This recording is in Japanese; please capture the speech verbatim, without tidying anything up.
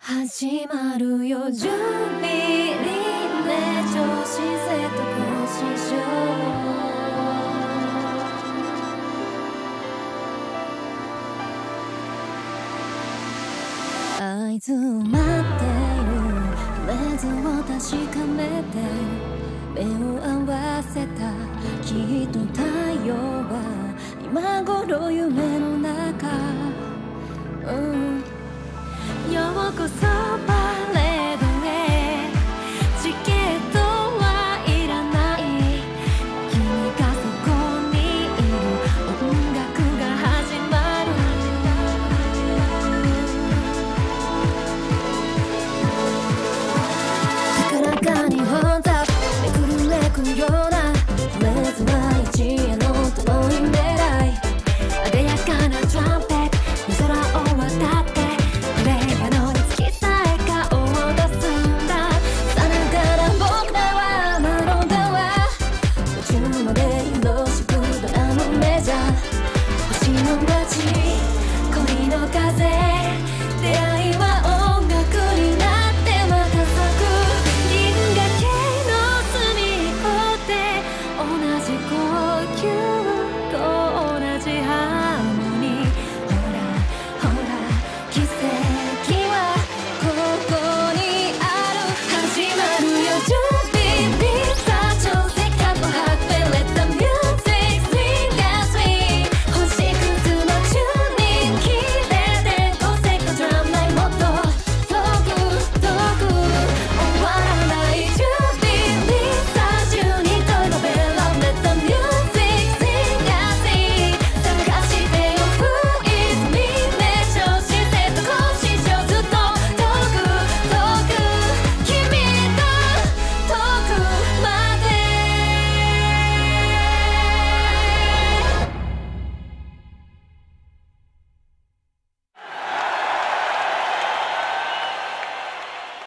始まるよ準備リレー調子セット更新しよう合図を待っているフレーズを確かめて目を合わせたきっと太陽は今頃夢の中、うん、ようこそ